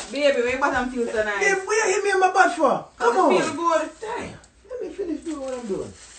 Baby, my bottom feel so nice. Babe, what you hit me in my butt for? Come on. Feel good. Damn. Let me finish doing what I'm doing.